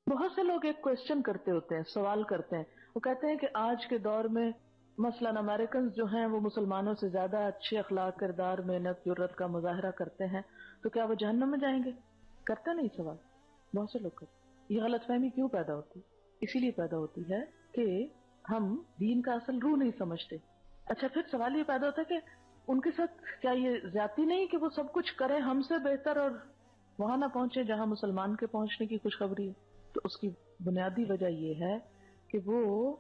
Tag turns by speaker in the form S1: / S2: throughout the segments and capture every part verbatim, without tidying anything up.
S1: بہت سے لوگ ایک کوشچن کرتے ہوتے ہیں، سوال کرتے ہیں، وہ کہتے ہیں کہ آج کے دور میں مثلاً امریکنز جو ہیں وہ مسلمانوں سے زیادہ اچھے اخلاق، کردار، محنت، جرت کا مظاہرہ کرتے ہیں، تو کیا وہ جہنم میں جائیں گے؟ کرتے نہیں سوال، بہت سے لوگ کرتے۔ یہ غلط فہمی کیوں پیدا ہوتی؟ اسی لیے پیدا ہوتی ہے کہ ہم دین کا اصل روح نہیں سمجھتے۔ اچھا، پھر سوال یہ پیدا ہوتا ہے کہ ان کے ساتھ کیا یہ زیادتی نہیں کہ وہ سب کچھ کریں ہم سے بہتر اور وہاں نہ پہنچے جہاں مسلمان کے پہنچنے کی خوشخبری ہے؟ تو اس کی بنیادی وجہ یہ ہے کہ وہ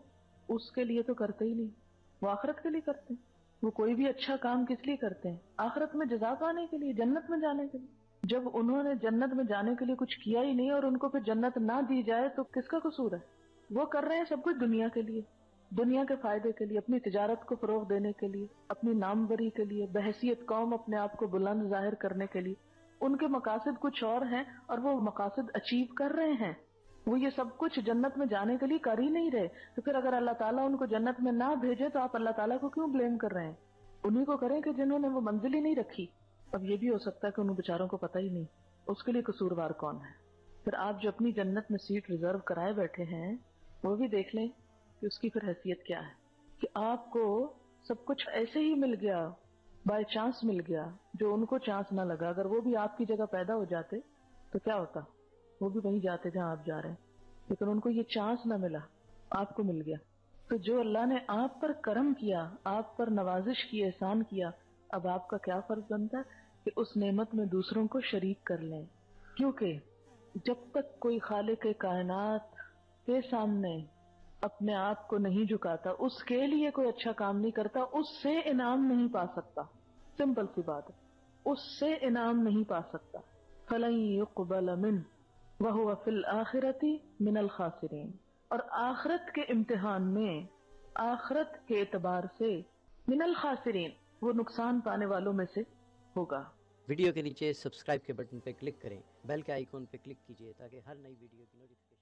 S1: اس کے لیے تو کرتے ہی نہیں، وہ آخرت کے لیے کرتے ہیں۔ وہ کوئی بھی اچھا کام کس لیے کرتے ہیں؟ آخرت میں جزا پانے کے لیے، جنت میں جانے کے لیے۔ جب انہوں نے جنت میں جانے کے لیے کچھ کیا ہی نہیں اور ان کو پھر جنت نہ دی جائے تو کس کا قصور ہے؟ وہ کر رہے ہیں سب کچھ دنیا کے لیے، دنیا کے فائدے کے لیے، اپنی تجارت کو فروغ دینے کے لیے، اپنی ناموری کے لیے، بحیثیت قوم اپنے آپ کو بلند ظاہر کرنے کے لیے۔ ان کے مقاصد کچھ اور ہیں اور وہ مقاصد اچیو کر رہے ہیں، وہ یہ سب کچھ جنت میں جانے کے لیے کر ہی نہیں رہے۔ تو پھر اگر اللہ تعالیٰ ان کو جنت میں نہ بھیجے تو آپ اللہ تعالیٰ کو کیوں بلیم کر رہے ہیں؟ انہی کو کریں کہ جنہوں نے وہ منزل ہی نہیں رکھی۔ اب یہ بھی ہو سکتا ہے کہ ان بیچاروں کو پتہ ہی نہیں، اس کے لیے قصوروار کون ہے؟ پھر آپ جو اپنی جنت میں سیٹ ریزرو کرائے بیٹھے ہیں وہ بھی دیکھ لیں کہ اس کی پھر حیثیت کیا ہے، کہ آپ کو سب کچھ ایسے ہی مل گیا، بائی چانس مل گیا، جو ان کو چانس نہ لگا۔ اگر وہ بھی آپ کی جگہ پیدا ہو جاتے تو کیا ہوتا؟ وہ بھی وہیں جاتے جہاں آپ جا رہے ہیں، لیکن ان کو یہ چانس نہ ملا، آپ کو مل گیا۔ تو جو اللہ نے آپ پر کرم کیا، آپ پر نوازش کی، احسان کیا، اب آپ کا کیا فرض بنتا ہے کہ اس نعمت میں دوسروں کو شریک کر لیں۔ کیونکہ جب تک کوئی خالق کائنات کے سامنے اپنے آپ کو نہیں جھکاتا، اس کے لیے کوئی اچھا کام نہیں کرتا، اس سے انعام نہیں پا سکتا۔ سمپل سی بات ہے، اس سے انعام نہیں پا سکتا۔ فَلَن يُقْبَلَ مِنْهُ وَهُوَ فِي الْآخِرَةِ مِنَ الْخَاسِرِينَ، اور آخرت کے امتحان میں، آخرت کے اعتبار سے من الخاسرین، وہ نقصان پانے والوں میں سے ہوگا۔
S2: ویڈیو کے نیچے سبسکرائب کے بٹن پہ کلک کریں، بیل کے آئیکن پہ کلک کیجئے تاکہ ہر نئی ویڈیو کی نوٹیفیکیشن